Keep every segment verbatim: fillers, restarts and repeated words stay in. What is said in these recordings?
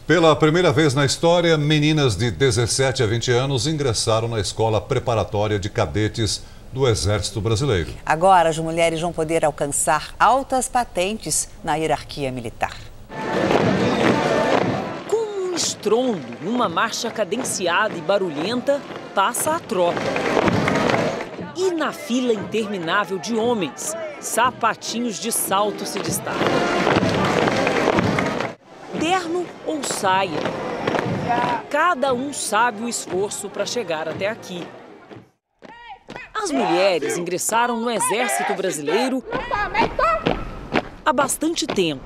Pela primeira vez na história, meninas de dezessete a vinte anos ingressaram na escola preparatória de cadetes do Exército Brasileiro. Agora, as mulheres vão poder alcançar altas patentes na hierarquia militar. Com um estrondo, numa marcha cadenciada e barulhenta, passa a tropa. E na fila interminável de homens, sapatinhos de salto se destacam. Terno ou saia, cada um sabe o esforço para chegar até aqui. As mulheres ingressaram no Exército Brasileiro há bastante tempo.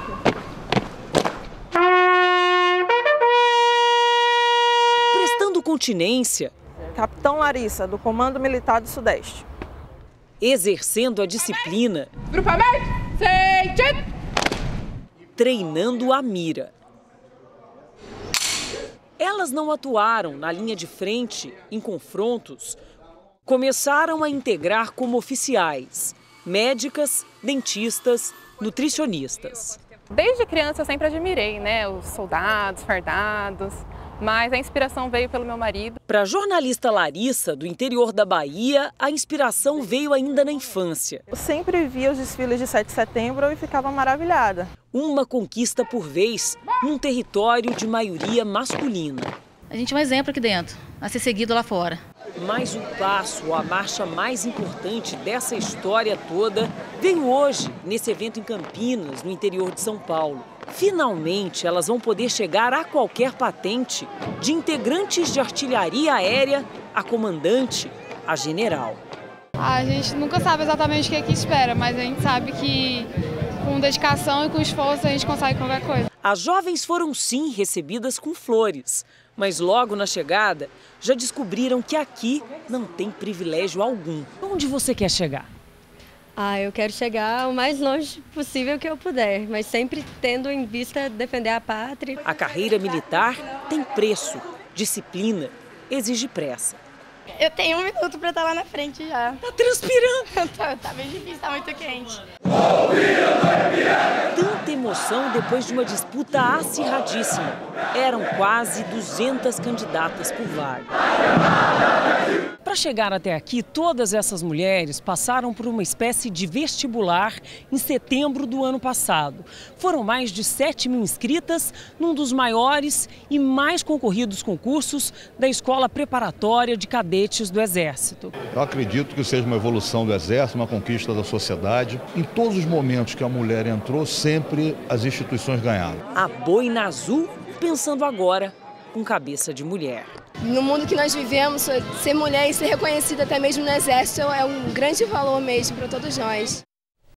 Prestando continência. Capitão Larissa, do Comando Militar do Sudeste. Exercendo a disciplina. Grupamento, sentido. Treinando a mira. Elas não atuaram na linha de frente em confrontos. Começaram a integrar como oficiais, médicas, dentistas, nutricionistas. Desde criança eu sempre admirei, né, os soldados fardados, mas a inspiração veio pelo meu marido. Para a jornalista Larissa, do interior da Bahia, a inspiração veio ainda na infância. Eu sempre via os desfiles de sete de setembro e ficava maravilhada. Uma conquista por vez, num território de maioria masculina. A gente é um exemplo aqui dentro, a ser seguido lá fora. Mas o passo, a marcha mais importante dessa história toda, veio hoje, nesse evento em Campinas, no interior de São Paulo. Finalmente, elas vão poder chegar a qualquer patente, de integrantes de artilharia aérea a comandante, a general. A gente nunca sabe exatamente o que é que espera, mas a gente sabe que com dedicação e com esforço a gente consegue qualquer coisa. As jovens foram sim recebidas com flores, mas logo na chegada já descobriram que aqui não tem privilégio algum. Onde você quer chegar? Ah, eu quero chegar o mais longe possível que eu puder, mas sempre tendo em vista defender a pátria. A carreira militar tem preço, disciplina, exige pressa. Eu tenho um minuto para estar lá na frente já. Tá transpirando. tá, tá bem difícil, tá muito quente. Tanta emoção depois de uma disputa acirradíssima. Eram quase duzentas candidatas por vaga. Para chegar até aqui, todas essas mulheres passaram por uma espécie de vestibular em setembro do ano passado. Foram mais de sete mil inscritas num dos maiores e mais concorridos concursos da Escola Preparatória de Cadetes do Exército. Eu acredito que seja uma evolução do Exército, uma conquista da sociedade. Em todos os momentos que a mulher entrou, sempre as instituições ganharam. A boina azul, pensando agora com cabeça de mulher. No mundo que nós vivemos, ser mulher e ser reconhecida até mesmo no Exército é um grande valor mesmo para todos nós.